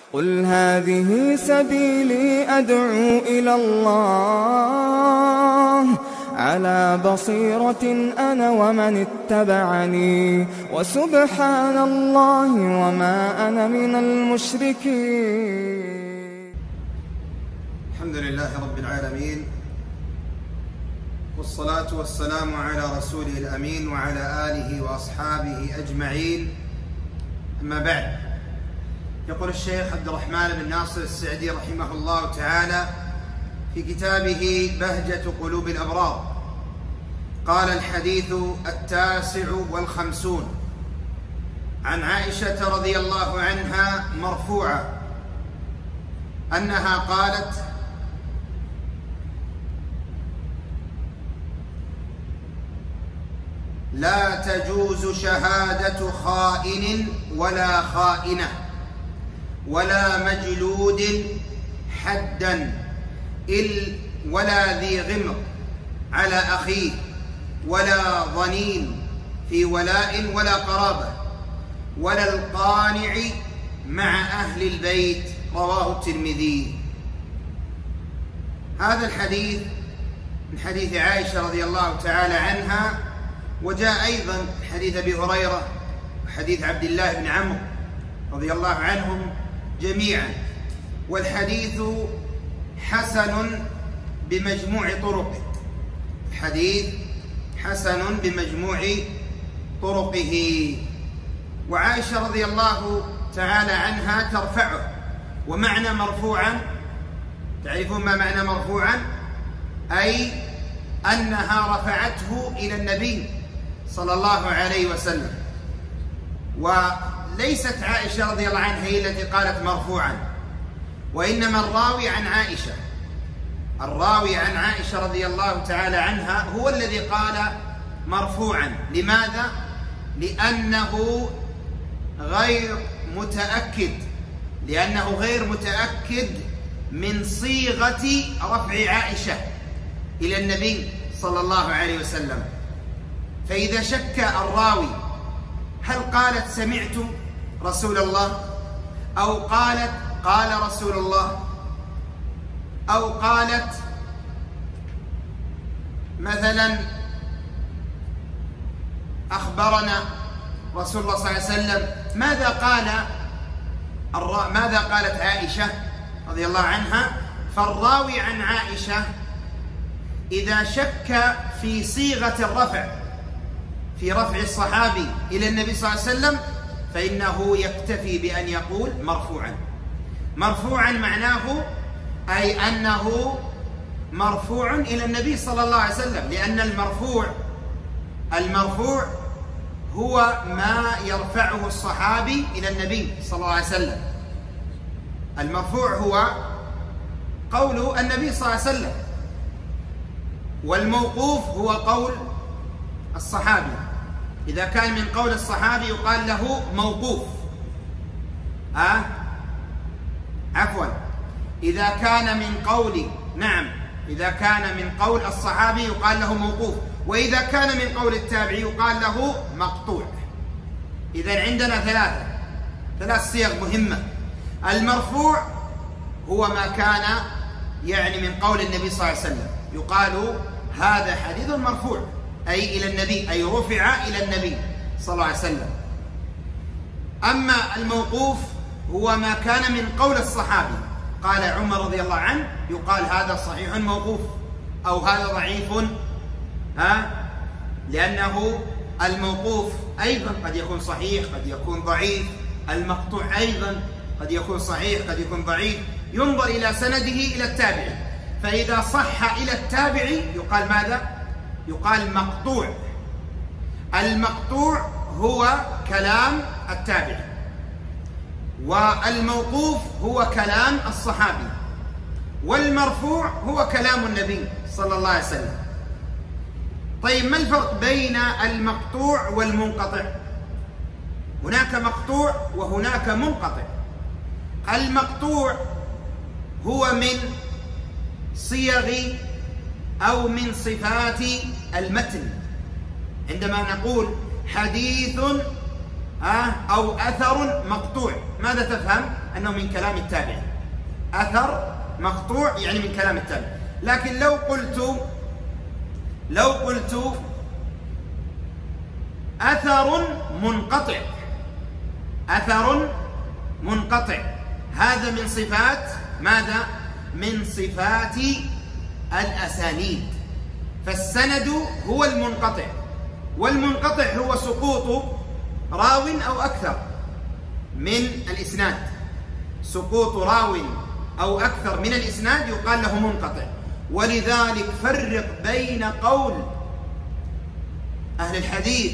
قل هذه سبيلي أدعو إلى الله على بصيرة أنا ومن اتبعني وسبحان الله وما أنا من المشركين. الحمد لله رب العالمين، والصلاة والسلام على رسوله الأمين وعلى آله وأصحابه أجمعين. أما بعد، يقول الشيخ عبد الرحمن بن ناصر السعدي رحمه الله تعالى في كتابه بهجة قلوب الأبرار، قال: الحديث 59 عن عائشة رضي الله عنها مرفوعة أنها قالت: لا تجوز شهادة خائن ولا خائنة ولا مجلود حدا ولا ذي غمر على أخيه ولا ظنين في ولاء ولا قرابة ولا القانع مع أهل البيت. رواه الترمذي. هذا الحديث من حديث عائشة رضي الله تعالى عنها، وجاء أيضا حديث أبي هريرة وحديث عبد الله بن عمرو رضي الله عنهم جميعا، والحديث حسن بمجموع طرقه. الحديث حسن بمجموع طرقه. وعائشة رضي الله تعالى عنها ترفعه. ومعنى مرفوعا، تعرفون ما معنى مرفوعا؟ أي أنها رفعته إلى النبي صلى الله عليه وسلم، وليست عائشة رضي الله عنها هي التي قالت مرفوعا، وإنما الراوي عن عائشة، الراوي عن عائشة رضي الله تعالى عنها هو الذي قال مرفوعا. لماذا؟ لأنه غير متأكد من صيغة رفع عائشة إلى النبي صلى الله عليه وسلم. فإذا شك الراوي هل قالت سمعت رسول الله، أو قالت قال رسول الله، أو قالت مثلا أخبرنا رسول الله صلى الله عليه وسلم، ماذا قالت عائشة رضي الله عنها؟ فالراوي عن عائشة إذا شك في صيغة الرفع، في رفع الصحابي إلى النبي صلى الله عليه وسلم، فإنه يكتفي بأن يقول مرفوعا. مرفوعا معناه أي أنه مرفوع إلى النبي صلى الله عليه وسلم، لأن المرفوع هو ما يرفعه الصحابي إلى النبي صلى الله عليه وسلم. المرفوع هو قول النبي صلى الله عليه وسلم، والموقوف هو قول الصحابي. إذا كان من قول الصحابي يقال له موقوف. إذا كان من قول الصحابي يقال له موقوف، وإذا كان من قول التابعي يقال له مقطوع. إذن عندنا ثلاث صيغ مهمة. المرفوع هو ما كان من قول النبي صلى الله عليه وسلم، يقال هذا حديث مرفوع، أي إلى النبي، أي رفع إلى النبي صلى الله عليه وسلم. أما الموقوف هو ما كان من قول الصحابي، قال عمر رضي الله عنه، يقال هذا صحيح موقوف، أو هذا ضعيف، لأنه الموقوف أيضا قد يكون صحيح قد يكون ضعيف، المقطوع أيضا قد يكون صحيح قد يكون ضعيف، ينظر إلى سنده إلى التابعي. فإذا صح إلى التابعي يقال ماذا؟ يقال مقطوع. المقطوع هو كلام التابعي، والموقوف هو كلام الصحابي، والمرفوع هو كلام النبي صلى الله عليه وسلم. طيب، ما الفرق بين المقطوع والمنقطع؟ هناك مقطوع وهناك منقطع. المقطوع هو من صيغ أو من صفات المتن. عندما نقول حديث أو أثر مقطوع، ماذا تفهم؟ أنه من كلام التابعين. أثر مقطوع يعني من كلام التابعين. لكن لو قلت أثر منقطع، أثر منقطع، هذا من صفات ماذا؟ من صفات الأسانيد. فالسند هو المنقطع، والمنقطع هو سقوط راو أو أكثر من الإسناد. سقوط راو أو أكثر من الإسناد يقال له منقطع. ولذلك فرق بين قول أهل الحديث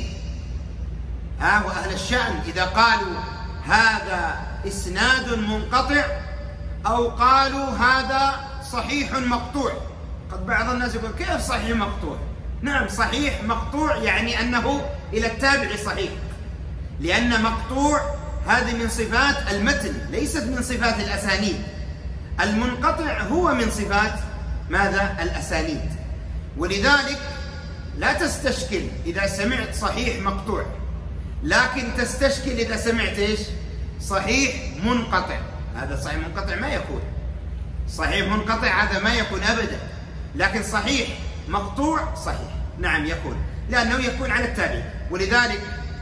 وأهل الشأن إذا قالوا هذا إسناد منقطع أو قالوا هذا صحيح مقطوع. قد بعض الناس يقول كيف صحيح مقطوع؟ نعم، صحيح مقطوع يعني أنه إلى التابع صحيح، لأن مقطوع هذه من صفات المتن ليست من صفات الأسانيد. المنقطع هو من صفات ماذا؟ الأسانيد. ولذلك لا تستشكل إذا سمعت صحيح مقطوع، لكن تستشكل إذا سمعت إيش؟ صحيح منقطع. هذا صحيح منقطع ما يكون، صحيح منقطع هذا ما يكون أبدا. لكن صحيح مقطوع صحيح، نعم يكون، لأنه يكون على التابع. ولذلك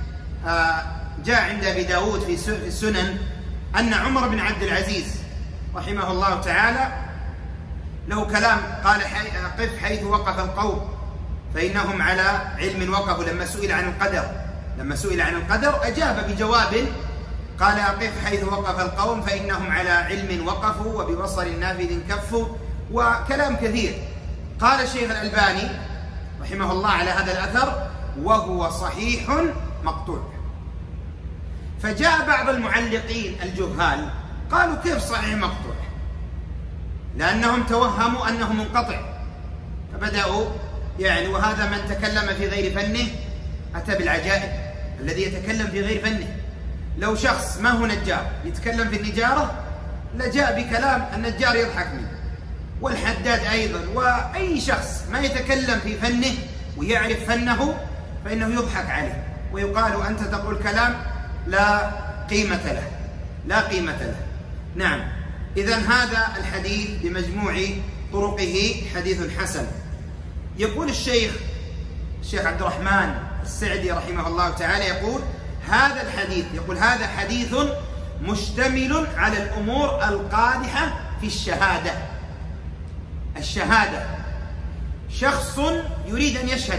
جاء عند أبي داود في السنن أن عمر بن عبد العزيز رحمه الله تعالى له كلام، قال قف حيث وقف القوم فإنهم على علم وقفوا. لما سئل عن القدر أجاب بجواب قال قف حيث وقف القوم فإنهم على علم وقفوا وببصر نافذ كفوا، وكلام كثير. قال الشيخ الألباني رحمه الله على هذا الأثر وهو صحيح مقطوع. فجاء بعض المعلقين الجهال قالوا كيف صحيح مقطوع؟ لأنهم توهموا أنه منقطع، فبدأوا وهذا من تكلم في غير فنه أتى بالعجائب. الذي يتكلم في غير فنه، لو شخص ما هو نجار يتكلم في النجارة لجاء بكلام النجار يضحك منه، والحداد أيضا، وأي شخص ما يتكلم في فنه ويعرف فنه فإنه يضحك عليه ويقال أنت تقول كلام لا قيمة له. نعم، إذن هذا الحديث بمجموع طرقه حديث حسن. يقول الشيخ عبد الرحمن السعدي رحمه الله تعالى يقول هذا الحديث، هذا حديث مشتمل على الأمور القادحة في الشهادة. شخص يريد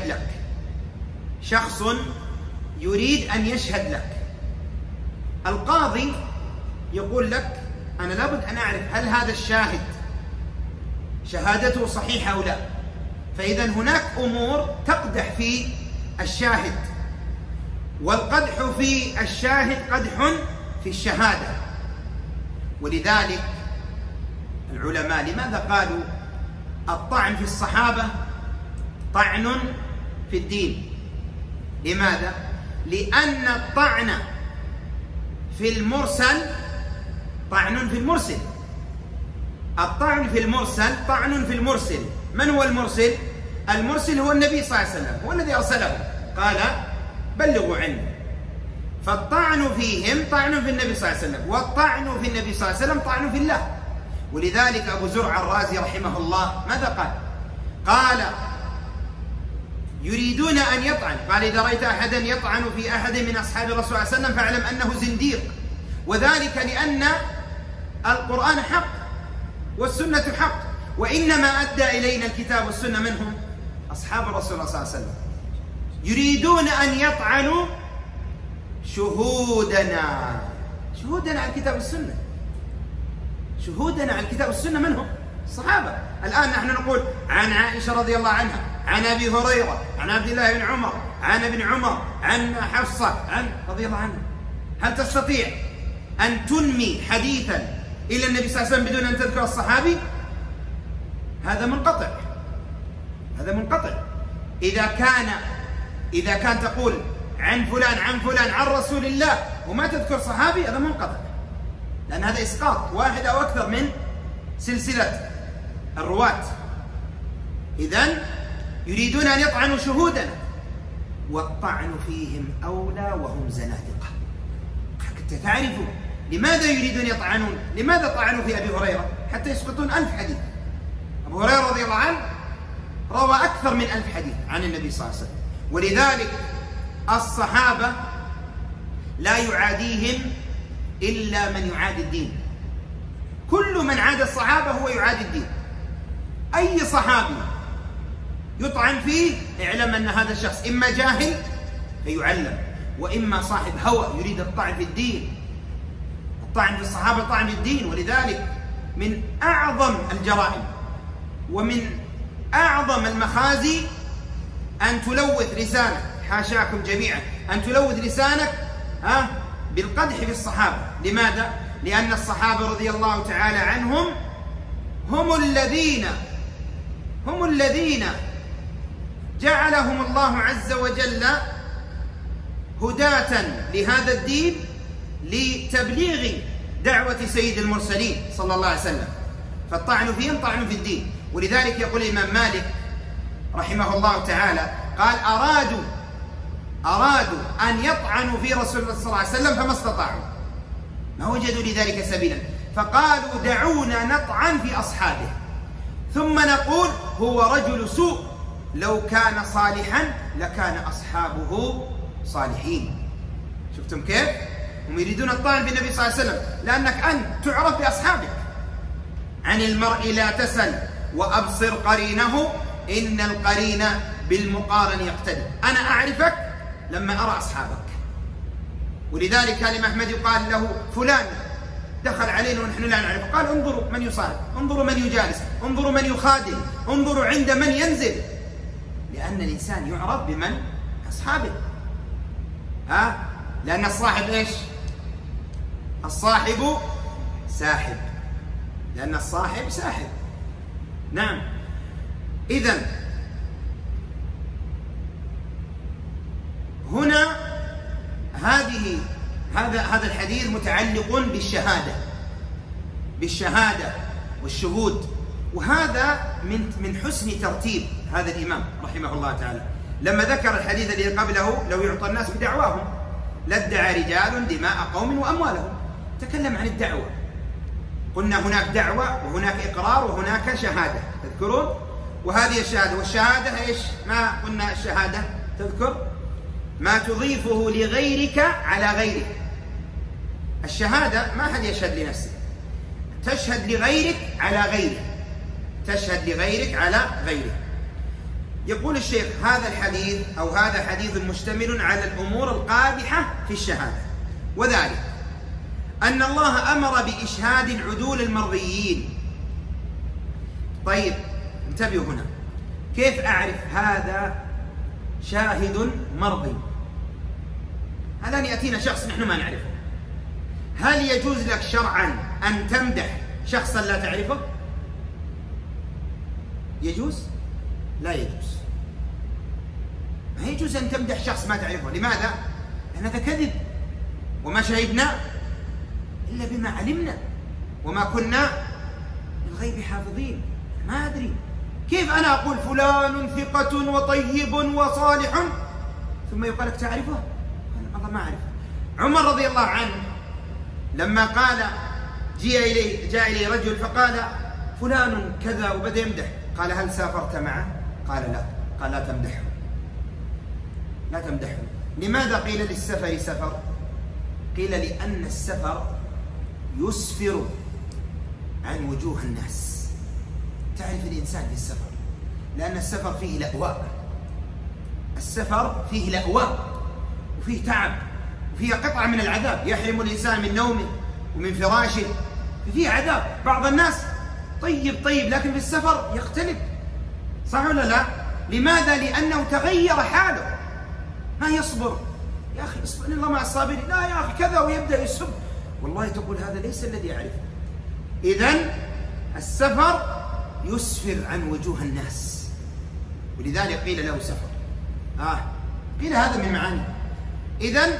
أن يشهد لك، القاضي يقول لك أنا لابد أن أعرف هل هذا الشاهد شهادته صحيحة أو لا. فإذا هناك أمور تقدح في الشاهد، والقدح في الشاهد قدح في الشهادة. ولذلك العلماء لماذا قالوا الطعن في الصحابة طعن في الدين؟ لماذا؟ لأن الطعن في المرسل طعن في المرسل. الطعن في المرسل طعن في المرسل. من هو المرسل؟ المرسل هو النبي صلى الله عليه وسلم، هو الذي أرسله قال بلغوا عني. فالطعن فيهم طعن في النبي صلى الله عليه وسلم، والطعن في النبي صلى الله عليه وسلم طعن في الله. ولذلك أبو زرع الرازي رحمه الله ماذا قال يريدون أن يطعن، قال إذا رأيت أحدا يطعن في أحد من أصحاب الرسول صلى الله عليه وسلم فاعلم أنه زنديق، وذلك لأن القرآن حق والسنة حق، وإنما أدى إلينا الكتاب والسنة منهم أصحاب الرسول صلى الله عليه وسلم. يريدون أن يطعنوا شهودنا على الكتاب والسنة. شهودنا على الكتاب والسنة منهم الصحابة. الآن نحن نقول عن عائشة رضي الله عنها، عن أبي هريرة، عن عبد الله بن عمر، عن ابن عمر، عن حفصة رضي الله عنها. هل تستطيع أن تنمي حديثا إلى النبي صلى الله عليه وسلم بدون أن تذكر الصحابي؟ هذا منقطع. إذا كان تقول عن فلان عن رسول الله وما تذكر صحابي هذا منقطع، لأن هذا إسقاط واحد أو أكثر من سلسلة الرواة. إذن يريدون أن يطعنوا شهودنا، والطعن فيهم أولى وهم زنادقة. حتى تعرفوا لماذا يريدون يطعنون. لماذا طعنوا في أبي هريرة؟ حتى يسقطون 1000 حديث. أبو هريرة رضي الله عنه روى أكثر من 1000 حديث عن النبي صلى الله عليه وسلم. ولذلك الصحابة لا يعاديهم إلا من يعادي الدين. كل من عاد الصحابة هو يعادي الدين. أي صحابي يطعن فيه اعلم أن هذا الشخص إما جاهل فيعلم، وإما صاحب هوى يريد الطعن في الدين. الطعن في الصحابة طعن في الدين. ولذلك من أعظم الجرائم ومن أعظم المخازي أن تلوث لسانك، حاشاكم جميعا، أن تلوث لسانك بالقدح في الصحابة. لماذا؟ لأن الصحابة رضي الله تعالى عنهم هم الذين جعلهم الله عز وجل هداة لهذا الدين لتبليغ دعوة سيد المرسلين صلى الله عليه وسلم. فالطعن فيهم طعن في الدين. ولذلك يقول الإمام مالك رحمه الله تعالى قال أرادوا أن يطعنوا في رسول الله صلى الله عليه وسلم فما استطاعوا، ما وجدوا لذلك سبيلا، فقالوا دعونا نطعن في أصحابه ثم نقول هو رجل سوء، لو كان صالحا لكان أصحابه صالحين. شفتم كيف؟ هم يريدون الطعن بالنبي صلى الله عليه وسلم لأنك أنت تعرف بأصحابك. عن المرء لا تسل وأبصر قرينه إن القرين بالمقارن يقتدي. أنا أعرفك لما أرى أصحابك. ولذلك كان أحمد يقال له فلان دخل علينا ونحن لا نعرفه، قال انظروا من يصاحب، انظروا من يجالس، انظروا من يخادم، انظروا عند من ينزل. لأن الإنسان يعرف بمن أصحابه. لأن الصاحب إيش؟ الصاحب ساحب، لأن الصاحب ساحب. نعم. إذن هنا هذا الحديث متعلق بالشهادة والشهود. وهذا من حسن ترتيب هذا الإمام رحمه الله تعالى لما ذكر الحديث الذي قبله لو يعطى الناس بدعواهم لادعى رجال دماء قوم وأموالهم. تكلم عن الدعوة، قلنا هناك دعوة وهناك إقرار وهناك شهادة، تذكرون؟ وهذه الشهادة، والشهادة إيش؟ ما قلنا الشهادة تذكر؟ ما تضيفه لغيرك على غيره. الشهادة ما حد يشهد لنفسه، تشهد لغيرك على غيره، تشهد لغيرك على غيره. يقول الشيخ هذا الحديث أو هذا حديث مشتمل على الأمور القادحة في الشهادة، وذلك أن الله أمر بإشهاد العدول المرضيين. طيب انتبهوا هنا، كيف أعرف هذا شاهد مرضي؟ الآن يأتينا شخص نحن ما نعرفه، هل يجوز لك شرعا أن تمدح شخصا لا تعرفه؟ يجوز؟ لا يجوز. ما يجوز أن تمدح شخص ما تعرفه. لماذا؟ لأن هذا كذب، وما شهدنا إلا بما علمنا وما كنا للغيب حافظين. ما أدري كيف أنا أقول فلان ثقة وطيب وصالح ثم يقال لك تعرفه؟ والله ما أعرفه. عمر رضي الله عنه لما قال جاء إليه رجل فقال فلان كذا وبدأ يمدح، قال هل سافرت معه؟ قال لا. قال لا تمدحه، لا تمدحه. لماذا قيل للسفر سفر؟ قيل لأن السفر يسفر عن وجوه الناس. تعرف الإنسان في السفر، لأن السفر فيه لأواء، السفر فيه لأواء وفيه تعب وفيه قطعة من العذاب، يحرم الإنسان من نومه ومن فراشه، فيه عذاب. بعض الناس طيب لكن في السفر يختلف، صح ولا لا؟ لماذا؟ لأنه تغير حاله، ما يصبر. يا أخي اصبر، الله مع الصابرين. لا يا أخي كذا، ويبدأ يسب. والله تقول هذا ليس الذي يعرفه. إذن السفر يسفر عن وجوه الناس، ولذلك قيل له سفر. قيل هذا من معاني. إذن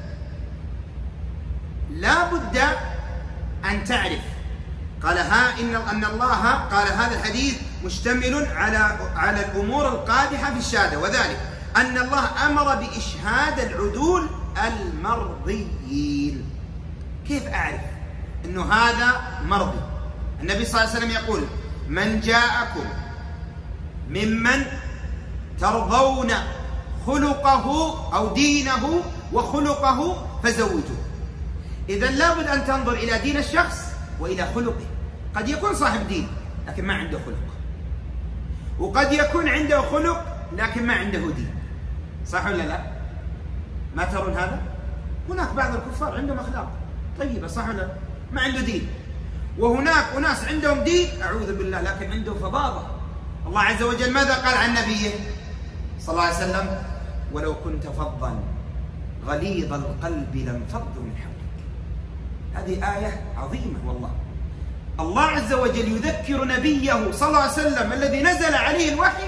لا بد أن تعرف. قال إن الله قال هذا الحديث مشتمل على الأمور القادحة في الشهادة، وذلك أن الله أمر بإشهاد العدول المرضيين. كيف أعرف أنه هذا مرضي؟ النبي صلى الله عليه وسلم يقول: من جاءكم ممن ترضون خلقه أو دينه وخلقه فزوجوه. إذا لابد أن تنظر إلى دين الشخص وإلى خلقه. قد يكون صاحب دين لكن ما عنده خلق، وقد يكون عنده خلق لكن ما عنده دين. صح ولا لا؟ ما ترون هذا؟ هناك بعض الكفار عندهم أخلاق طيبة، صح ولا لا؟ ما عنده دين. وهناك أناس عندهم دين أعوذ بالله لكن عنده فظاظة. الله عز وجل ماذا قال عن نبيه صلى الله عليه وسلم؟ ولو كنت فظا غليظ القلب لانفضوا من حولك. هذه آية عظيمة والله. الله عز وجل يذكر نبيه صلى الله عليه وسلم الذي نزل عليه الوحي،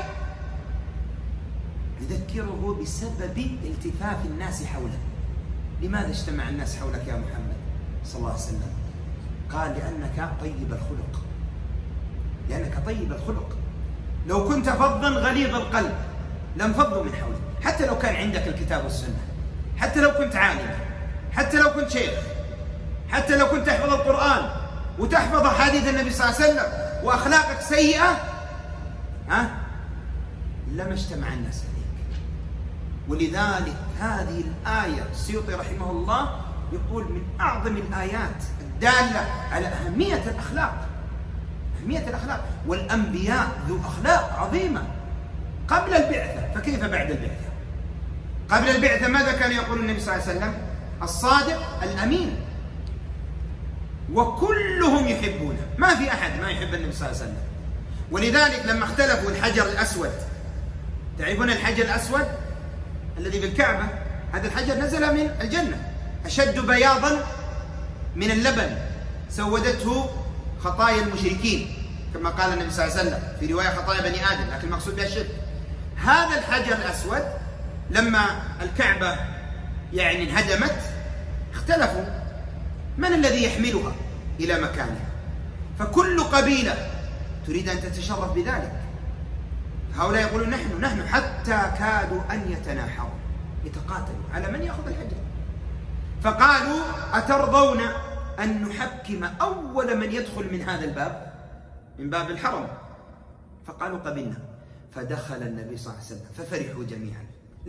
يذكره بسبب التفاف الناس حوله. لماذا اجتمع الناس حولك يا محمد صلى الله عليه وسلم؟ قال: لأنك طيب الخلق، لأنك طيب الخلق. لو كنت فظا غليظ القلب لانفضوا من حولك. حتى لو كان عندك الكتاب والسنة، حتى لو كنت عالم، حتى لو كنت شيخ، حتى لو كنت تحفظ القرآن وتحفظ أحاديث النبي صلى الله عليه وسلم وأخلاقك سيئة، لما اجتمع الناس عليك. ولذلك هذه الآية السيوطي رحمه الله يقول من أعظم الآيات الدالة على أهمية الأخلاق، أهمية الأخلاق. والأنبياء ذو أخلاق عظيمة قبل البعثة، فكيف بعد البعثة؟ قبل البعثة ماذا كان يقول النبي صلى الله عليه وسلم؟ الصادق الأمين، وكلهم يحبونه، ما في أحد ما يحب النبي صلى الله عليه وسلم. ولذلك لما اختلفوا الحجر الأسود، تعرفون الحجر الأسود الذي في الكعبة؟ هذا الحجر نزل من الجنة، أشد بياضا من اللبن، سودته خطايا المشركين كما قال النبي صلى الله عليه وسلم في رواية خطايا بني آدم، لكن المقصود بها الشرك. هذا الحجر الأسود لما الكعبة يعني انهدمت اختلفوا من الذي يحملها إلى مكانها، فكل قبيلة تريد أن تتشرف بذلك. هؤلاء يقولون نحن حتى كادوا أن يتناحروا يتقاتلوا على من يأخذ الحجر. فقالوا: أترضون أن نحكم أول من يدخل من هذا الباب، من باب الحرم؟ فقالوا: قبلنا. فدخل النبي صلى الله عليه وسلم ففرحوا جميعا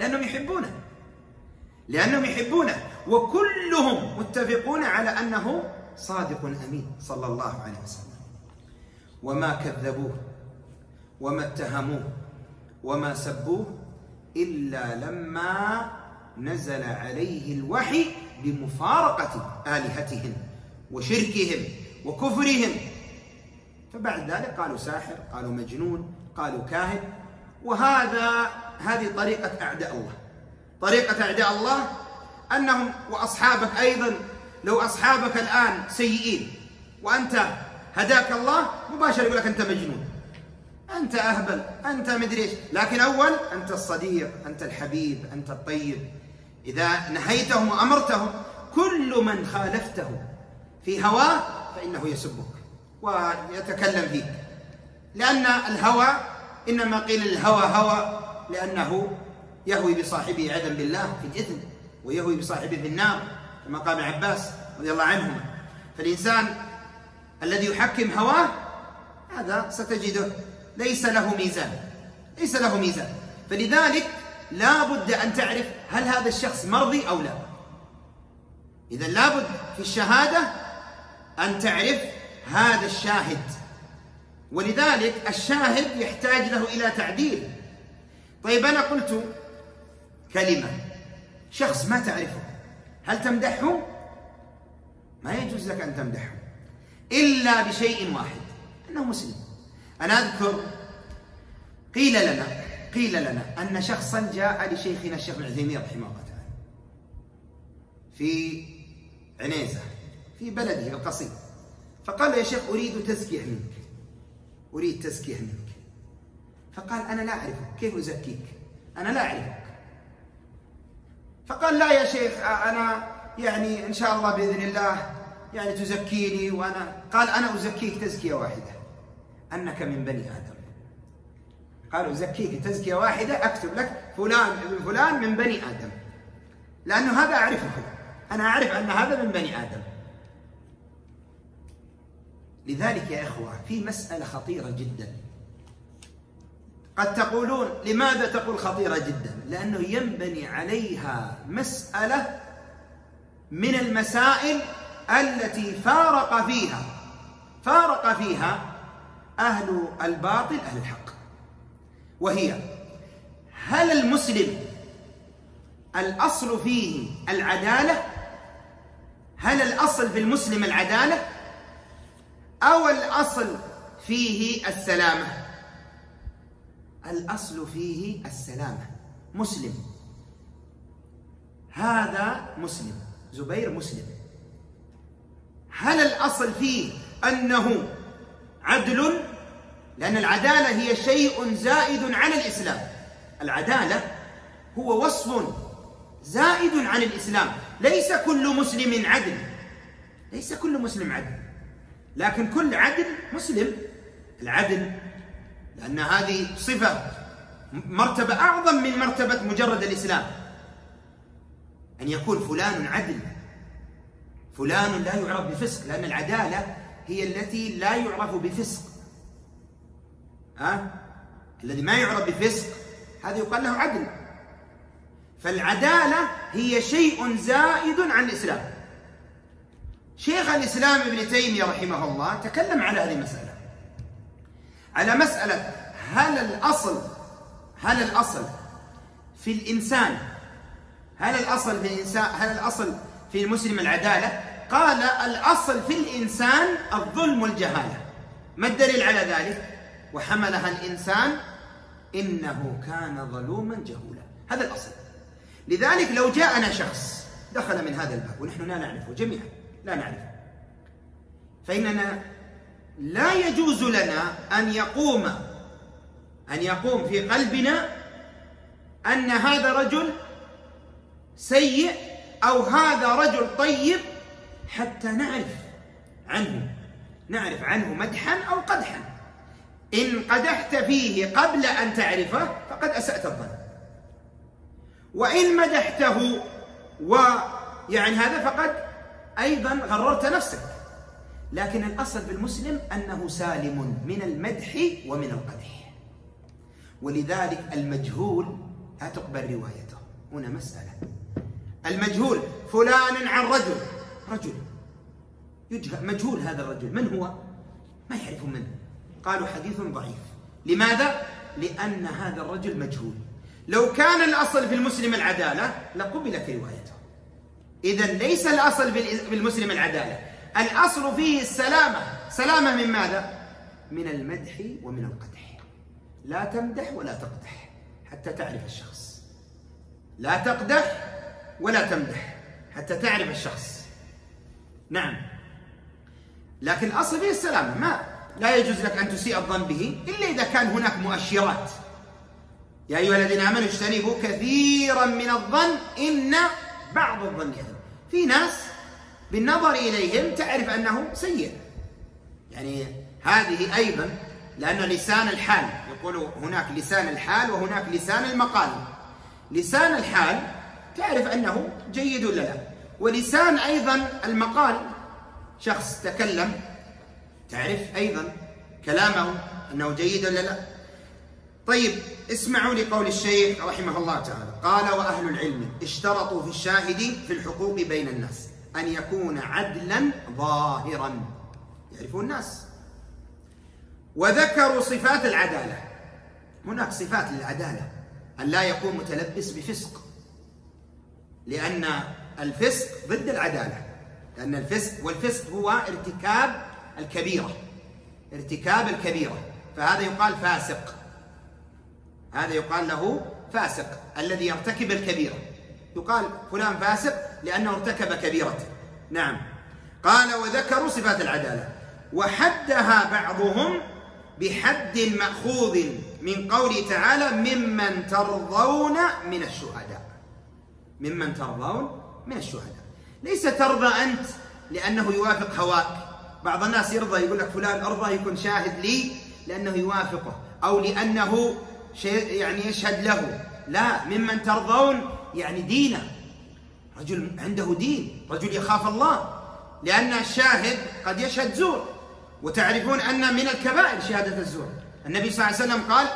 لأنهم يحبونه، وكلهم متفقون على أنه صادق أمين صلى الله عليه وسلم. وما كذبوه وما اتهموه وما سبوه إلا لما نزل عليه الوحي بمفارقة آلهتهم وشركهم وكفرهم. فبعد ذلك قالوا ساحر، قالوا مجنون، قالوا كاهن. هذه طريقة أعداء الله. طريقة أعداء الله أنهم وأصحابك أيضا، لو أصحابك الآن سيئين وأنت هداك الله مباشرة يقول لك أنت مجنون، أنت أهبل، أنت مدري إيش. لكن أول أنت الصديق، أنت الحبيب، أنت الطيب. إذا نهيتهم وأمرتهم، كل من خالفته في هواه فإنه يسبك ويتكلم فيك. لأن الهوى إنما قيل الهوى هوى لأنه يهوي بصاحبه عياذا بالله في الإثم، ويهوي بصاحبه في النار كما قال ابن عباس رضي الله عنهما. فالإنسان الذي يحكم هواه هذا ستجده ليس له ميزان. فلذلك لا بد أن تعرف هل هذا الشخص مرضي أو لا. إذا لا بد في الشهادة أن تعرف هذا الشاهد، ولذلك الشاهد يحتاج له إلى تعديل. طيب أنا قلت كلمة، شخص ما تعرفه، هل تمدحه؟ ما يجوز لك أن تمدحه إلا بشيء واحد، أنه مسلم. أنا أذكر قيل لنا أن شخصا جاء لشيخنا الشيخ ابن عثيمين رحمه الله تعالى في عنيزة في بلده القصيم، فقال له: يا شيخ أريد تزكية منك. فقال: أنا لا أعرفك، كيف أزكيك؟ أنا لا أعرفك. فقال: لا يا شيخ، أنا يعني إن شاء الله بإذن الله يعني تزكيني. قال: أنا أزكيك تزكية واحدة، أنك من بني آدم. قالوا: أزكيك تزكية واحدة، أكتب لك فلان ابن فلان من بني آدم، لأنه هذا أعرفه، أنا أعرف أن هذا من بني آدم. لذلك يا إخوة في مسألة خطيرة جدا. قد تقولون لماذا تقول خطيرة جدا؟ لأنه ينبني عليها مسألة من المسائل التي فارق فيها أهل الباطل أهل الحق، وهي: هل المسلم الأصل فيه العدالة؟ هل الأصل في المسلم العدالة أو الأصل فيه السلامة؟ الأصل فيه السلامة. مسلم، هذا مسلم، زبير مسلم، هل الأصل فيه أنه عدل؟ لأن العدالة هي شيء زائد عن الإسلام. العدالة هو وصف زائد عن الإسلام. ليس كل مسلم عدل، ليس كل مسلم عدل، لكن كل عدل مسلم. العدل لأن هذه صفة مرتبة أعظم من مرتبة مجرد الإسلام، أن يكون فلان عدل، فلان لا يعرف بفسق، لأن العدالة هي التي لا يعرف بفسق. الذي ما يعرف بفسق هذا يقال له عدل. فالعدالة هي شيء زائد عن الإسلام. شيخ الإسلام ابن تيمية رحمه الله تكلم على هذه المسألة، على مسألة هل الأصل في الإنسان، هل الأصل في المسلم العدالة؟ قال: الأصل في الإنسان الظلم والجهالة. ما الدليل على ذلك؟ وحملها الإنسان إنه كان ظلوما جهولا. هذا الأصل. لذلك لو جاءنا شخص دخل من هذا الباب ونحن لا نعرفه جميعا، لا نعرفه، فإننا لا يجوز لنا أن يقوم في قلبنا أن هذا رجل سيء أو هذا رجل طيب حتى نعرف عنه مدحا أو قدحا. إن قدحت فيه قبل أن تعرفه فقد أسأت الظن، وإن مدحته هذا فقد أيضا غررت نفسك. لكن الأصل في المسلم أنه سالم من المدح ومن القدح. ولذلك المجهول لا تقبل روايته. هنا مسألة: المجهول فلان عن رجل يجهل، مجهول هذا الرجل، من هو؟ ما يعرف منه. قالوا حديث ضعيف. لماذا؟ لأن هذا الرجل مجهول. لو كان الأصل في المسلم العدالة لقبلت روايته. إذن ليس الأصل في المسلم العدالة، الأصل فيه السلامة. سلامة من ماذا؟ من المدح ومن القدح. لا تمدح ولا تقدح حتى تعرف الشخص، لا تقدح ولا تمدح حتى تعرف الشخص. نعم، لكن الأصل فيه السلامة. لا يجوز لك أن تسيء الظن به إلا إذا كان هناك مؤشرات. يا أيها الذين آمنوا اجتنبوا كثيرا من الظن إن بعض الظن إثم. في ناس بالنظر إليهم تعرف أنه سيء، هذه أيضا، لأن لسان الحال، يقولوا هناك لسان الحال وهناك لسان المقال. لسان الحال تعرف أنه جيد ولا لا، ولسان أيضا المقال، شخص تكلم تعرف أيضا كلامه أنه جيد ولا لا. طيب، اسمعوا لقول الشيخ رحمه الله تعالى: قال: وأهل العلم اشترطوا في الشاهد في الحقوق بين الناس أن يكون عدلا ظاهرا يعرفه الناس، وذكروا صفات العدالة. هناك صفات للعدالة: أن لا يكون متلبس بفسق، لأن الفسق ضد العدالة، لأن الفسق هو ارتكاب الكبيرة، فهذا يقال فاسق، هذا يقال له فاسق الذي يرتكب الكبيرة، يقال فلان فاسق لأنه ارتكب كبيرة. نعم. قال: وذكروا صفات العدالة وحدها بعضهم بحد مأخوذ من قوله تعالى: ممن ترضون من الشهداء. ممن ترضون من الشهداء، ليس ترضى أنت لأنه يوافق هواك. بعض الناس يرضى، يقول لك فلان أرضى يكون شاهد لي لأنه يوافقه أو لأنه يشهد له. لا، ممن ترضون دينه، رجل عنده دين، رجل يخاف الله، لأن الشاهد قد يشهد زور، وتعرفون أن من الكبائر شهادة الزور. النبي صلى الله عليه وسلم قال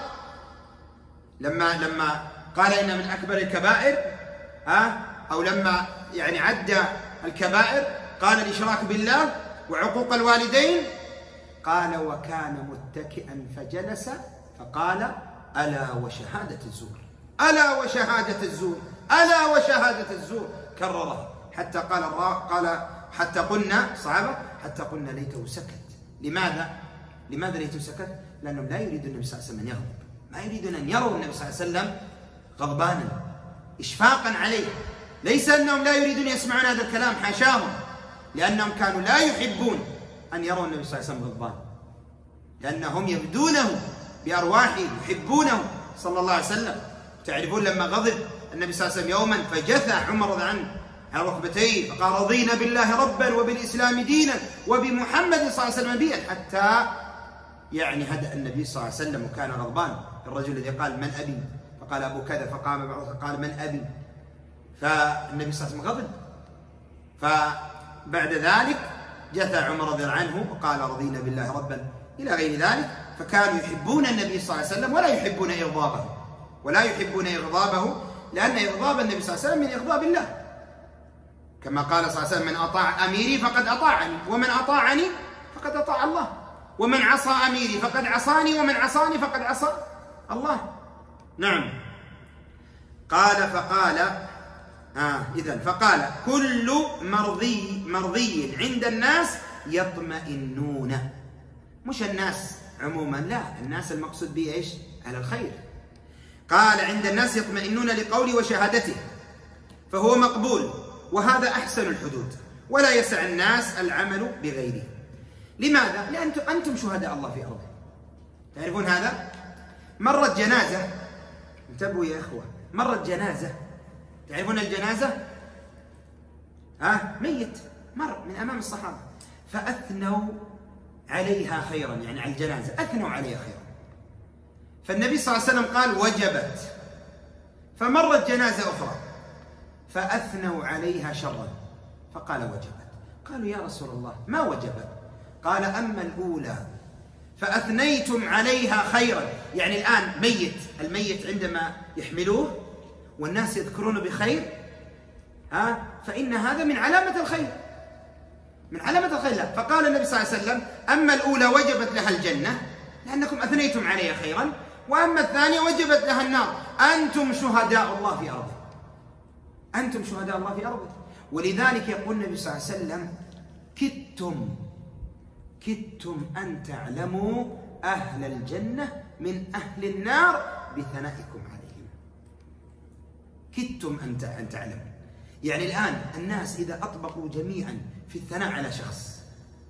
لما قال إن من أكبر الكبائر أو لما يعني عد الكبائر قال الإشراك بالله وعقوق الوالدين، قال وكان متكئا فجلس فقال ألا وشهادة الزور، ألا وشهادة الزور، ألا وشهادة الزور، كررها حتى قال حتى قلنا صحابة حتى قلنا ليته سكت. لماذا ليته سكت؟ لأنهم لا يريدون النبي صلى الله عليه وسلم أن يغضب، ما يريدون أن يروا النبي صلى الله عليه وسلم غضبانا إشفاقا عليه. ليس أنهم لا يريدون يسمعون هذا الكلام، حاشاهم، لأنهم كانوا لا يحبون أن يروا النبي صلى الله عليه وسلم غضبان، لأنهم يبدونه بأرواحهم، يحبونه صلى الله عليه وسلم. تعرفون لما غضب النبي صلى الله عليه وسلم يوما فجثى عمر رضي الله عنه على ركبتيه فقال رضينا بالله ربا وبالإسلام دينا وبمحمد صلى الله عليه وسلم نبيا، حتى يعني هدأ النبي صلى الله عليه وسلم وكان غضبان. الرجل الذي قال من أبي؟ فقال أبو كذا، فقام بعض قال من أبي؟ فالنبي صلى الله عليه وسلم غضب. فبعد ذلك جثى عمر رضي الله عنه وقال رضينا بالله ربا إلى غير ذلك. فكانوا يحبون النبي صلى الله عليه وسلم ولا يحبون إغضابه، لأن إغضاب النبي صلى الله عليه وسلم من إغضاب الله، كما قال صلى الله عليه وسلم من أطاع أميري فقد أطاعني، ومن أطاعني فقد أطاع الله، ومن عصى أميري فقد عصاني، ومن عصاني فقد عصى الله. نعم. فقال كل مرضي عند الناس يطمئنون، مش الناس عموما، لا، الناس المقصود به ايش؟ على الخير. قال عند الناس يطمئنون لقولي وشهادته فهو مقبول، وهذا أحسن الحدود، ولا يسع الناس العمل بغيره. لماذا؟ لأن أنتم شهداء الله في أرضه. تعرفون هذا؟ مرت جنازة، انتبهوا يا إخوة، مرت جنازة، تعرفون الجنازة؟ ميت مر من أمام الصحابة فأثنوا عليها خيرا، يعني على الجنازة أثنوا عليها خيرا. فالنبي صلى الله عليه وسلم قال وجبت. فمرت جنازة أخرى فأثنوا عليها شرا فقال وجبت. قالوا يا رسول الله ما وجبت؟ قال أما الأولى فأثنيتم عليها خيرا، يعني الآن الميت عندما يحملوه والناس يذكرونه بخير فإن هذا من علامة الخير، من علامة الخير. لا. فقال النبي صلى الله عليه وسلم أما الأولى وجبت لها الجنة لأنكم أثنيتم عليها خيرا، وأما الثانية وجبت لها النار. أنتم شهداء الله في أرضه، أنتم شهداء الله في أرضه. ولذلك يقول النبي صلى الله عليه وسلم كدتم أن تعلموا أهل الجنة من أهل النار بثنائكم عليهم. كدتم أن تعلموا، يعني الآن الناس إذا أطبقوا جميعا في الثناء على شخص،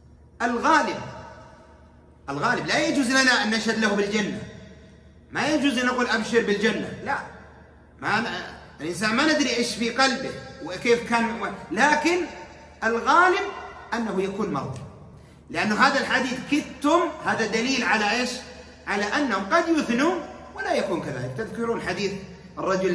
الغالب لا يجوز لنا أن نشهد له بالجنة، ما يجوز أن نقول أبشر بالجنة، لا، الإنسان ما ندري إيش في قلبه وكيف كان، لكن الغالب أنه يكون مرضي، لأنه هذا الحديث كدتم هذا دليل على إيش؟ على أنهم قد يثنون ولا يكون كذلك. تذكرون حديث الرجل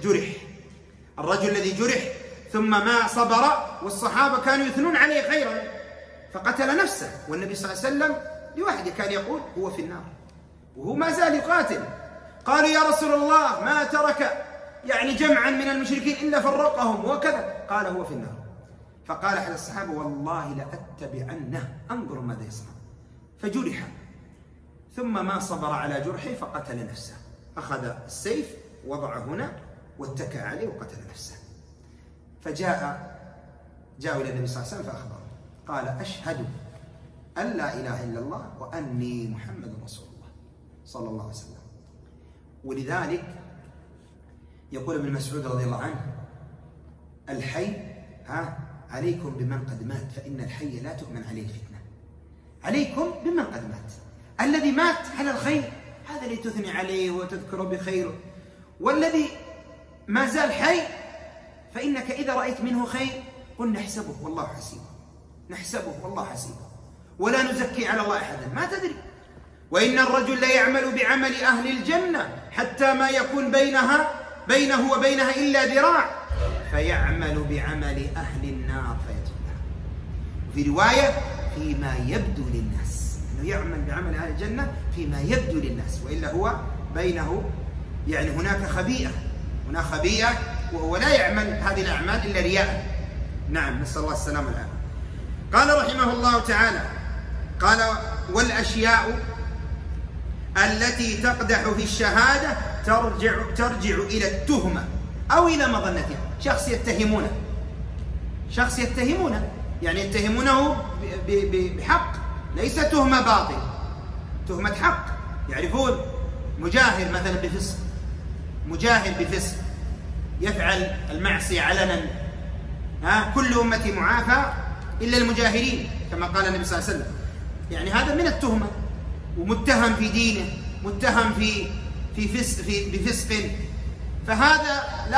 الذي جرح ثم ما صبر، والصحابة كانوا يثنون عليه خيرا فقتل نفسه، والنبي صلى الله عليه وسلم لوحده كان يقول هو في النار وهو ما زال يقاتل. قالوا يا رسول الله ما ترك يعني جمعا من المشركين إلا فرقهم وكذا، قال هو في النار. فقال أحد الصحابة والله لأتبعنه أنظر ماذا يصنع، فجرح ثم ما صبر على جرحه فقتل نفسه، أخذ السيف وضعه هنا واتكى عليه وقتل نفسه. جاءوا إلى النبي صلى الله عليه وسلم فأخبره، قال أشهد أن لا إله إلا الله وأني محمد رسول الله صلى الله عليه وسلم. ولذلك يقول ابن مسعود رضي الله عنه الحي عليكم بمن قد مات فإن الحي لا تؤمن عليه الفتنة. عليكم بمن قد مات، الذي مات على الخير هذا اللي تثني عليه وتذكره بخيره، والذي ما زال حي فإنك إذا رأيت منه خير قل نحسبه والله حسيبه، ولا نزكي على الله أحدا، ما تدري. وإن الرجل لا يعمل بعمل أهل الجنة حتى ما يكون بينه وبينها إلا ذراع فيعمل بعمل أهل النار فيدخلها. في رواية فيما يبدو للناس، أنه يعمل بعمل أهل الجنة فيما يبدو للناس، وإلا هو بينه يعني هناك خبيئة، وهو لا يعمل هذه الأعمال إلا رياء. نعم، نسأل الله السلامة والعافية. قال رحمه الله تعالى: قال: والأشياء التي تقدح في الشهادة ترجع إلى التهمة أو إلى مظنتها. شخص يتهمونه، يعني يتهمونه بحق، ليس تهمة باطل، تهمة حق. يعرفون مجاهر مثلا بفسق، يفعل المعصية علنا، كل أمتي معافى إلا المجاهرين، كما قال النبي صلى الله عليه وسلم. يعني هذا من التهمة، ومتهم في دينه، متهم بفسق، فهذا لا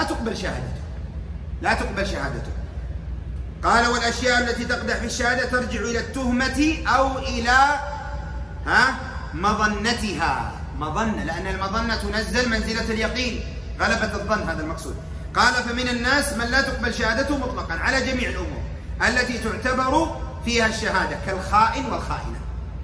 تقبل شهادته. قال: والأشياء التي تقدح في الشهادة ترجع إلى التهمة أو إلى مظنتها. مظنة، لأن المظنة تنزل منزلة اليقين، غلبة الظن، هذا المقصود. قال: فمن الناس من لا تقبل شهادته مطلقا على جميع الأمور التي تعتبر فيها الشهادة، كالخائن والخائنة.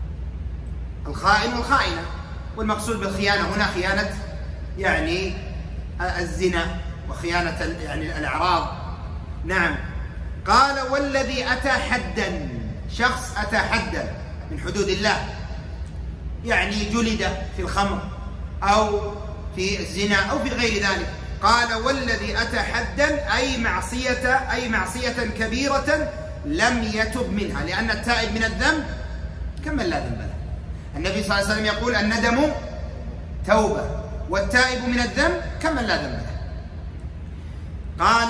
والمقصود بالخيانة هنا خيانة يعني الزنا، وخيانة يعني الأعراض. نعم. قال: والذي أتى حدا، شخص أتى حدا من حدود الله، يعني جلد في الخمر أو في الزنا أو في غير ذلك. قال: والذي أتى حدا أي معصية كبيرة لم يتب منها، لأن التائب من الذنب كمن لا ذنب له. النبي صلى الله عليه وسلم يقول: الندم توبة، والتائب من الذنب كمن لا ذنب له. قال: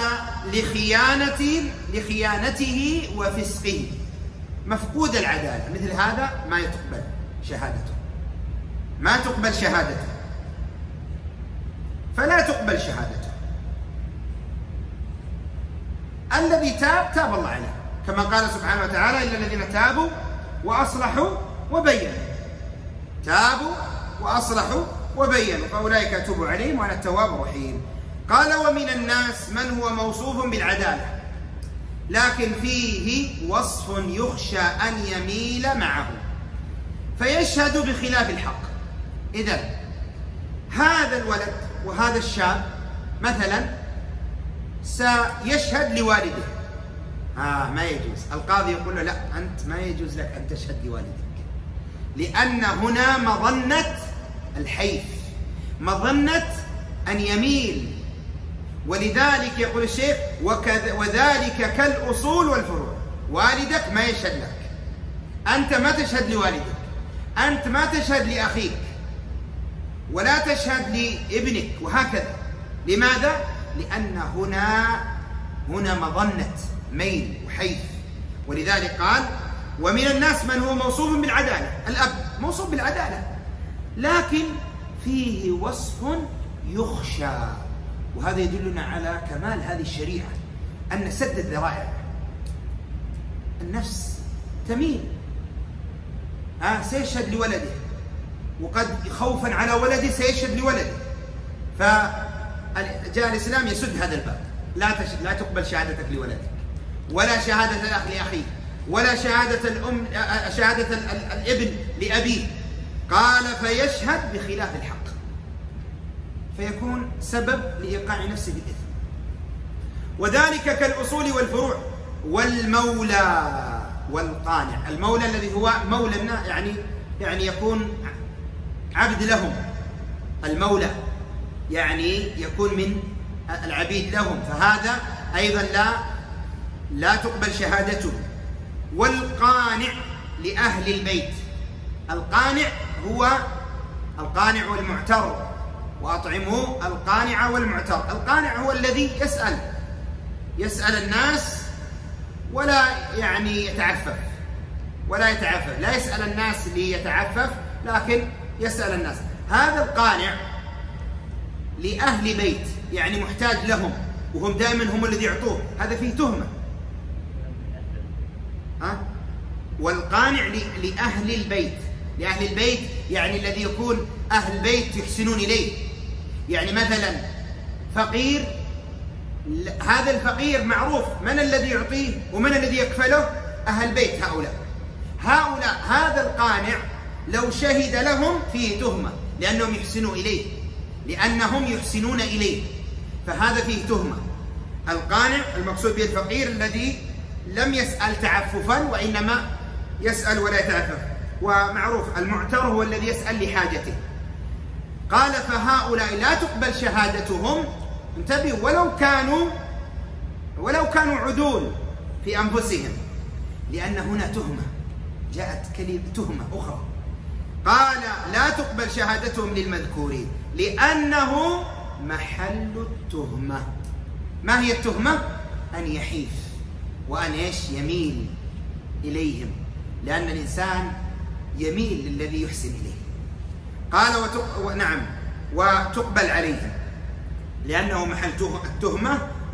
لخيانته وفسقه، مفقود العدالة، مثل هذا ما تقبل شهادته، فلا تقبل شهادته. الذي تاب الله عليه، كما قال سبحانه وتعالى: إلا الذين تابوا وأصلحوا وبينوا فأولئك أتوب عليهم وأنا التواب الرحيم. قال: ومن الناس من هو موصوف بالعدالة لكن فيه وصف يخشى أن يميل معه فيشهد بخلاف الحق. إذن هذا الولد وهذا الشاب مثلا سيشهد لوالده، ما يجوز. القاضي يقول له: لا، أنت ما يجوز لك أن تشهد لوالدك، لأن هنا مظنة الحيف، مظنة أن يميل. ولذلك يقول الشيخ: وذلك كالأصول والفروع. والدك ما يشهد لك، أنت ما تشهد لوالدك، أنت ما تشهد لأخيك، ولا تشهد لابنك، وهكذا. لماذا؟ لأن هنا مظنة ميل وحيف. ولذلك قال: ومن الناس من هو موصوف بالعدالة. الأب موصوف بالعدالة لكن فيه وصف يخشى، وهذا يدلنا على كمال هذه الشريعة، أن سد الذرائع. النفس تميل، سيشهد لولده، وقد خوفا على ولده سيشهد لولده، فجاء الإسلام يسد هذا الباب. لا تقبل شهادتك لولدك، ولا شهادة الأخ لأخيه، ولا شهادة الابن لأبيه. قال: فيشهد بخلاف الحق، فيكون سبب لإيقاع نفسه بالإثم. وذلك كالأصول والفروع والمولى والقانع. المولى الذي هو مولى يعني يكون عبد لهم، المولى يعني يكون من العبيد لهم، فهذا أيضا لا تقبل شهادته. والقانع لأهل البيت. القانع هو القانع والمعتر، وأطعموا القانع والمعتر. القانع هو الذي يسأل الناس ولا يعني يتعفف، لا يسأل الناس ليتعفف، لكن يسأل الناس. هذا القانع لأهل بيت، يعني محتاج لهم، وهم دائما هم الذي يعطوه، هذا فيه تهمة. والقانع لأهل البيت، يعني الذي يكون أهل البيت يحسنون إليه. يعني مثلا فقير، هذا الفقير معروف من الذي يعطيه ومن الذي يكفله؟ أهل البيت. هؤلاء هذا القانع لو شهد لهم فيه تهمة، لأنهم يحسنون إليه، فهذا فيه تهمة. القانع المقصود به الفقير الذي لم يسأل تعففا وإنما يسأل ولا يتعفف، ومعروف المعتر هو الذي يسأل لحاجته. قال فهؤلاء لا تقبل شهادتهم، انتبهوا، ولو كانوا عدول في أنفسهم، لأن هنا تهمة، جاءت كلمة تهمة أخرى. قال لا تقبل شهادتهم للمذكورين لأنه محل التهمة. ما هي التهمة؟ أن يحيف وأن يميل إليهم، لأن الإنسان يميل للذي يحسن إليه. قال وتقبل عليهم لأنه محل التهمة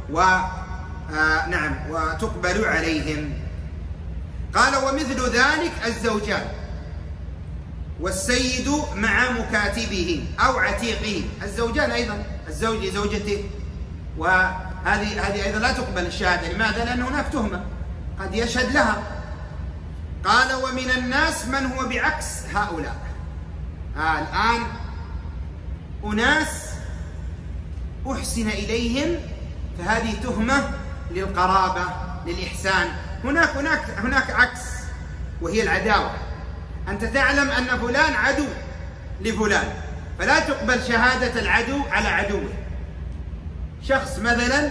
وتقبل عليهم. قال ومثل ذلك الزوجان والسيد مع مكاتبه أو عتيقه. الزوجان أيضا، الزوج لزوجته، وهذه أيضا لا تقبل الشهادة. لماذا؟ لأن هناك تهمة قد يشهد لها. قال ومن الناس من هو بعكس هؤلاء. الآن أناس أحسن إليهم، فهذه تهمة للقرابة للإحسان. هناك عكس، وهي العداوة. أنت تعلم أن فلان عدو لفلان، فلا تقبل شهادة العدو على عدوه. شخص مثلا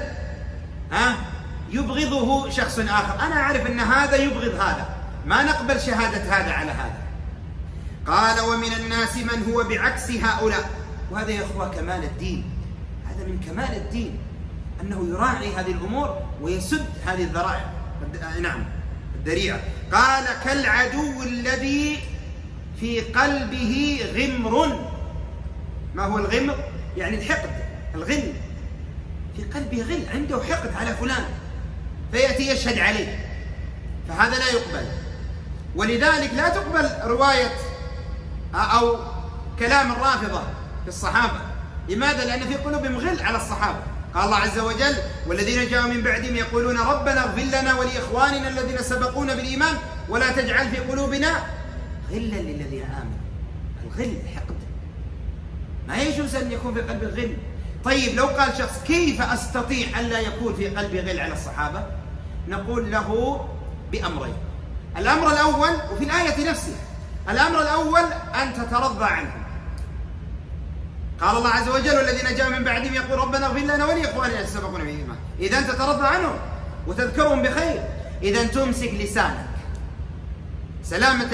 يبغضه شخص آخر، أنا أعرف أن هذا يبغض هذا، ما نقبل شهادة هذا على هذا. قال ومن الناس من هو بعكس هؤلاء. وهذا يا أخوة كمال الدين، هذا من كمال الدين أنه يراعي هذه الأمور ويسد هذه الذرائع، الذريعة. قال كالعدو الذي في قلبه غمر. ما هو الغمر؟ يعني الحقد، الغل، في قلبه غل، عنده حقد على فلان، فيأتي يشهد عليه، فهذا لا يقبل. ولذلك لا تقبل رواية أو كلام الرافضة في الصحابة. لماذا؟ لأن في قلوبهم غل على الصحابة. قال الله عز وجل والذين جاءوا من بعدهم يقولون ربنا اغفر لنا ولإخواننا الذين سبقونا بالإيمان ولا تجعل في قلوبنا غلا للذين آمنوا. الغل الحقد، ما يجوز أن يكون في قلب الغل. طيب لو قال شخص كيف أستطيع أن لا يكون في قلبي غل على الصحابة؟ نقول له بأمرين. الأمر الأول، وفي الآية نفسها، الأمر الأول أن تترضى عنهم. قال الله عز وجل والذين جاءوا من بعدهم يقول ربنا اغفر لنا ولإخواننا الذين سبقونا بالإيمان. إذا أنت تترضى عنهم وتذكرهم بخير. إذا تمسك لسانك، سلامة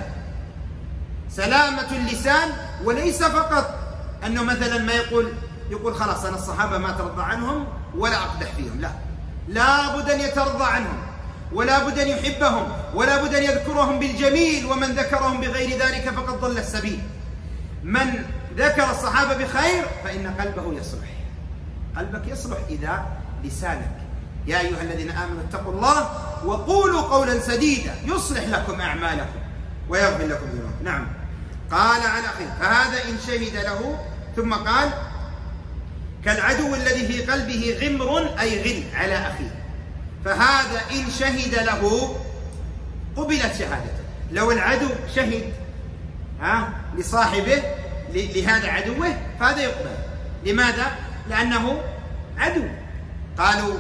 اللسان، وليس فقط أنه مثلا ما يقول خلاص أنا الصحابة ما ترضى عنهم ولا أقدح فيهم، لا بد أن يترضى عنهم، ولا بد أن يحبهم، ولا بد أن يذكرهم بالجميل، ومن ذكرهم بغير ذلك فقد ضل السبيل. من ذكر الصحابة بخير فإن قلبه يصلح. قلبك يصلح إذا لسانك. يا أيها الذين آمنوا اتقوا الله وقولوا قولا سديدا يصلح لكم أعمالكم ويغفر لكم ذنوبكم. قال على أخيه فهذا إن شهد له. ثم قال كالعدو الذي في قلبه غمر أي غل على أخيه، فهذا إن شهد له قبلت شهادته. لو العدو شهد لصاحبه لهذا عدوه فهذا يقبل. لماذا؟ لأنه عدو. قالوا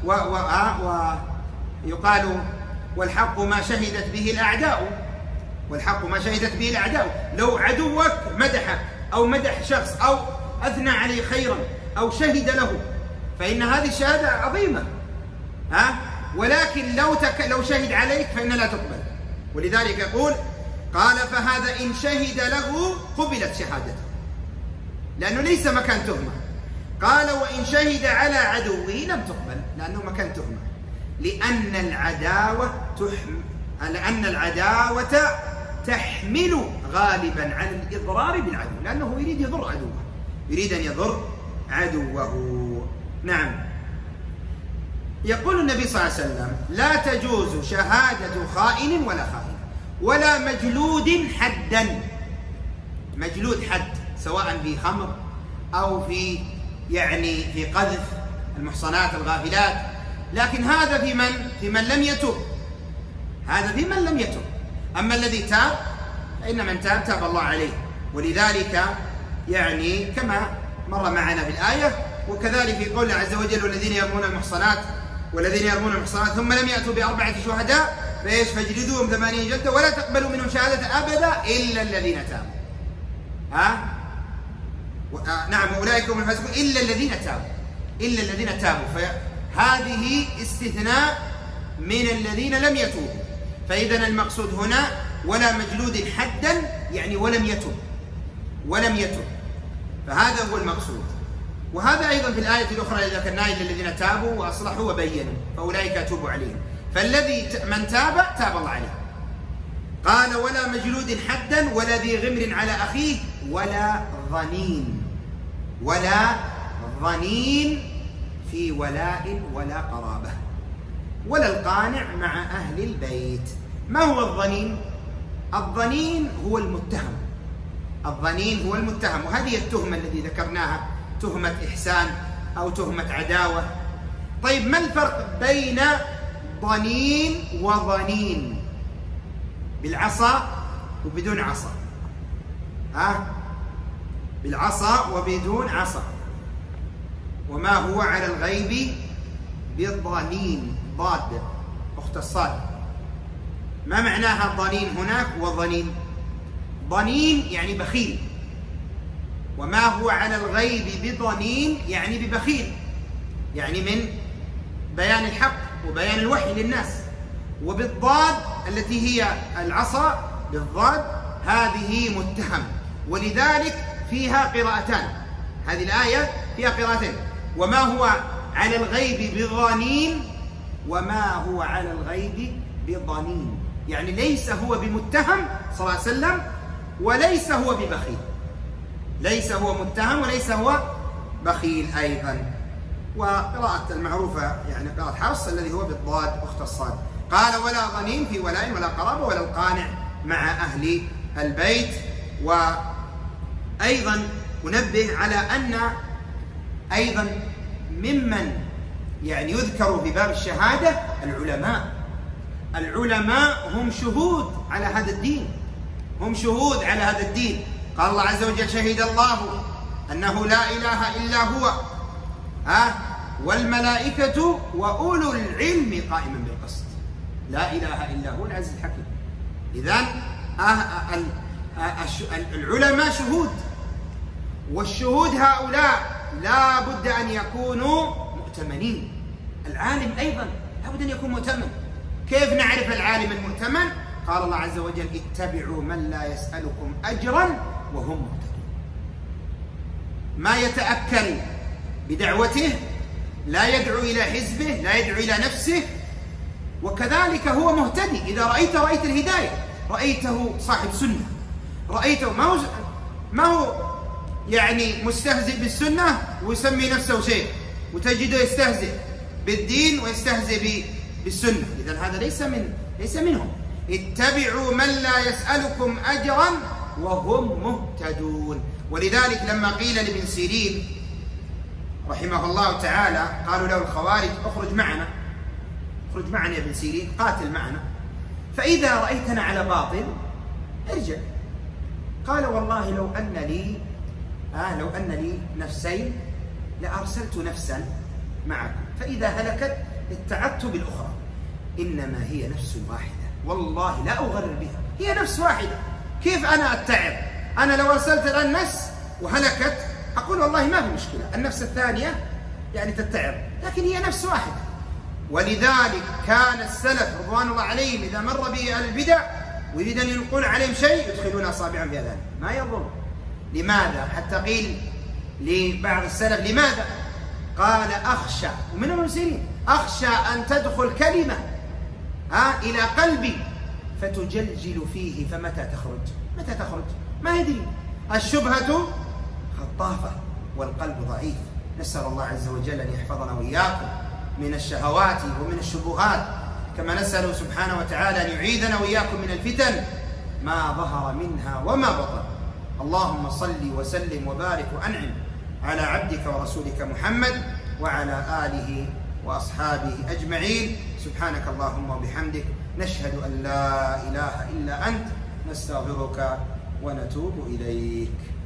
ويقال والحق ما شهدت به الأعداء. لو عدوك مدحك أو مدح شخص أو أثنى عليه خيرا أو شهد له فإن هذه الشهادة عظيمة، ولكن لو شهد عليك فإن لا تقبل. ولذلك يقول قال فهذا إن شهد له قبلت شهادته، لأنه ليس مكان تهمة. قال وإن شهد على عدوه لم تقبل، لأنه مكان تهمة، لأن العداوة تحمل غالبا على الإضرار بالعدو، لأنه يريد يضر عدوه، يريد أن يضر عدوه. يقول النبي صلى الله عليه وسلم لا تجوز شهادة خائن ولا مجلود حدا. مجلود حد سواء في خمر أو في قذف المحصنات الغافلات، لكن هذا في من لم يتب. أما الذي تاب فإن من تاب تاب الله عليه. ولذلك يعني كما مر معنا في الآية، وكذلك في قوله عز وجل والذين يرمون المحصنات ثم لم يأتوا ب4 شهداء فاجلدوهم 80 جلدة ولا تقبلوا منهم شهادة أبدا إلا الذين تابوا. نعم أولئك هم الفاسقون إلا الذين تابوا. فهذه استثناء من الذين لم يتوبوا. فإذا المقصود هنا ولا مجلود حدا يعني ولم يتب، فهذا هو المقصود. وهذا أيضا في الآية الأخرى إذا كان إلا الذين تابوا وأصلحوا وبينوا فأولئك أتوب عليهم. فالذي من تاب الله عليه. قال ولا مجلود حدا ولا ذي غمر على أخيه ولا ظنين في ولاء ولا قرابة ولا القانع مع أهل البيت. ما هو الظنين؟ الظنين هو المتهم، وهذه التهمة التي ذكرناها، تهمة إحسان أو تهمة عداوة. طيب ما الفرق بين ظنين وظنين؟ بالعصا وبدون عصا. بالعصا وبدون عصا. وما هو على الغيب بالظنين، ضاد أخت الصاد. ما معناها ظنين هناك وظنين؟ ظنين يعني بخيل، وما هو على الغيب بظنين يعني ببخيل، يعني من بيان الحق وبيان الوحي للناس. وبالضاد التي هي العصا بالضاد هذه متهم، ولذلك فيها قراءتان. هذه الآية فيها قراءتين، وما هو على الغيب بظنين وما هو على الغيب بظنين، يعني ليس هو بمتهم صلى الله عليه وسلم وليس هو ببخيل، ليس هو متهم وليس هو بخيل أيضا. وقراءة المعروفة يعني قراءة حفص الذي هو بالضاد أخت الصاد. قال ولا ظنين في ولاء ولا قرابة ولا القانع مع أهل البيت. وأيضا أنبه على أن أيضا ممن يعني يذكر في باب الشهادة العلماء هم شهود على هذا الدين، قال الله عز وجل شهد الله أنه لا إله إلا هو والملائكة وأولو العلم قائما بالقسط. لا إله إلا هو العزيز الحكيم. إذن العلماء شهود، والشهود هؤلاء لا بد أن يكونوا مؤتمنين. العالم أيضا لا بد أن يكون مؤتمن. كيف نعرف العالم المؤتمن؟ قال الله عز وجل اتبعوا من لا يسألكم أجرا وهم مهتدون. ما يتأكل بدعوته، لا يدعو إلى حزبه، لا يدعو إلى نفسه، وكذلك هو مهتدي. إذا رأيت الهداية، رأيته صاحب سنة، رأيته ما هو يعني مستهزئ بالسنة ويسمي نفسه شيء، وتجده يستهزئ بالدين ويستهزئ بالسنة. إذن هذا ليس منهم. اتبعوا من لا يسألكم أجرا وهم مهتدون. ولذلك لما قيل لابن سيرين رحمه الله تعالى، قالوا له الخوارج اخرج معنا يا ابن سيرين، قاتل معنا، فإذا رأيتنا على باطل ارجع. قال والله لو أن لي نفسين لأرسلت نفسا معكم، فإذا هلكت اتعدت بالأخرى، إنما هي نفس واحدة والله لا أغرر بها، هي نفس واحدة. كيف أنا أتعب؟ أنا لو أرسلت الآن نفس وهلكت أقول والله ما في مشكلة، النفس الثانية يعني تتعب، لكن هي نفس واحدة. ولذلك كان السلف رضوان الله عليهم إذا مر به أهل البدع ويريد أن ينقل عليهم شيء يدخلون أصابعهم في أذانهم ما يضر. لماذا؟ حتى قيل لبعض السلف لماذا؟ قال أخشى، ومن المسلمين أخشى أن تدخل كلمة إلى قلبي فتجلجل فيه، فمتى تخرج ما يدري. الشبهة خطافة والقلب ضعيف. نسأل الله عز وجل أن يحفظنا وإياكم من الشهوات ومن الشبهات، كما نسأله سبحانه وتعالى أن يعيذنا وإياكم من الفتن ما ظهر منها وما بطن. اللهم صل وسلم وبارك وأنعم على عبدك ورسولك محمد وعلى آله وأصحابه أجمعين. سبحانك اللهم وبحمدك، نشهد أن لا إله إلا أنت، نستغفرك ونتوب إليك.